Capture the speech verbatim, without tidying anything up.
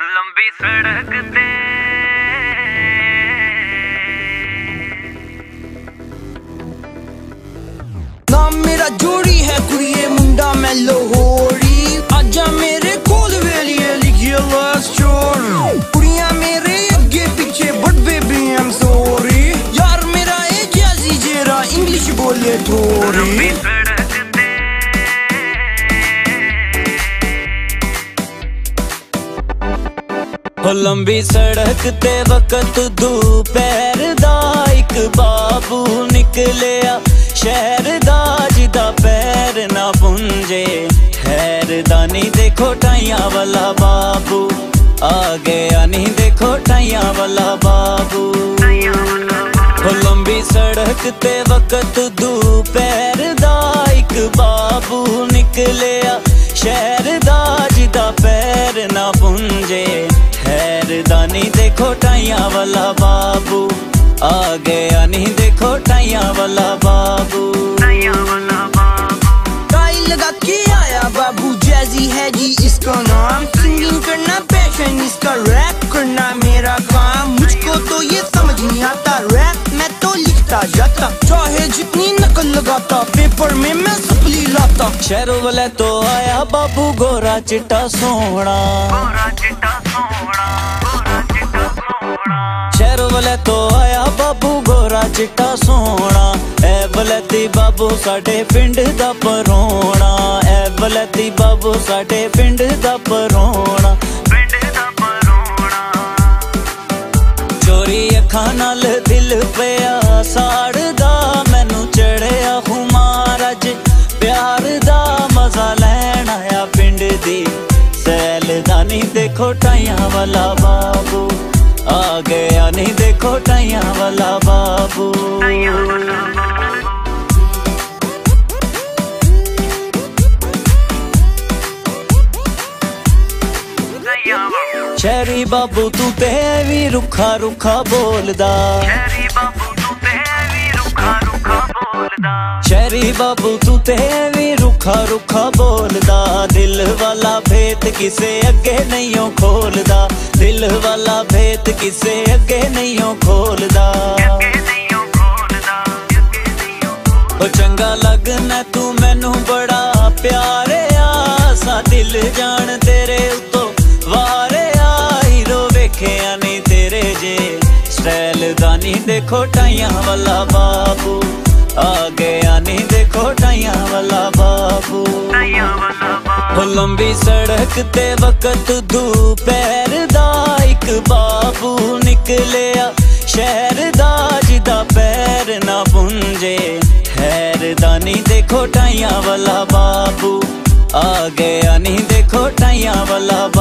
लंबी सड़क ते नाम मेरा जोड़ी है कुड़िए मुंडा मैं लाहौरी। आजा मेरे कोल वेलिए लिखिए लव स्टोरी। कुड़ियां मेरे अगे पीछे but baby I am sorry. यार मेरा ए जैसी जेरा इंग्लिश बोले थोड़ी। लंबी सड़क ते वक्त दोपहर दा एक बाबू निकलिया शहर दा जिदा पैर ना पुंजे। हैरदानी देखो टाइया वाला बाबू आ गया, नहीं देखो टाइया वाला बाबू। लंबी सड़क ते वक्त दोपहर दा एक बाबू निकलिया शहर दा जिदा पैर ना पुंजे। हैरदानी देखो टाइया वाला बाबू आ गया, नहीं देखो टाइया वाला बाबू। टाई लगा के आया बाबू जैजी है जी इसका नाम। सिंगिंग करना पैशन इसका, रैप करना मेरा काम। मुझको तो ये समझ नहीं आता रैप मैं तो लिखता जाता। चाहे जितनी नकल लगाता पेपर में मैं सपली लाता। शहरों वाले तो आया बाबू गोरा चिट्टा सोहना। शहरों वाले तो आया बाबू गोरा चिट्टा सोहना। ए बलैती बाबू साडे पिंड दा परोना। ए बलैती बाबू साडे पिंड दा परोना। चोरी अखां नाल दिल पिया साड़दा मैनू चढ़िया खुमार। अज प्यार दा मजा लैन आया पिंड दी सैलदानी देखो टाइया वाला बाबू आ गया, नहीं देखो टाइया वाला बाबू। शहरी बाबू तू ते भी रुखा रुखा बोलदा। शहरी बाबू तू ते भी रुखा रुखा बोलदा। दिल वाला भेत किसे अगे नहीं खोलदा। दिल वाला भेत किसे अगे नहीं खोलदा। ओ चंगा लगना तू मैनू बड़ा प्यारे आ। सा दिल जान तेरे उतो वारे आ। हीरो वेखिया नहीं तेरे जे स्टाइल दा, नहीं देखो टाइया वाला बाबू आ गया, नहीं देखो टाइया वाला बाबू। लंबी सड़क ते वक्त दोपहर दा एक बाबू निकलिया शहर दा जिदा पैर ना पुंजे। हैरदानी देखो टाइया वाला बाबू आ गया, नहीं देखो टाइया वाला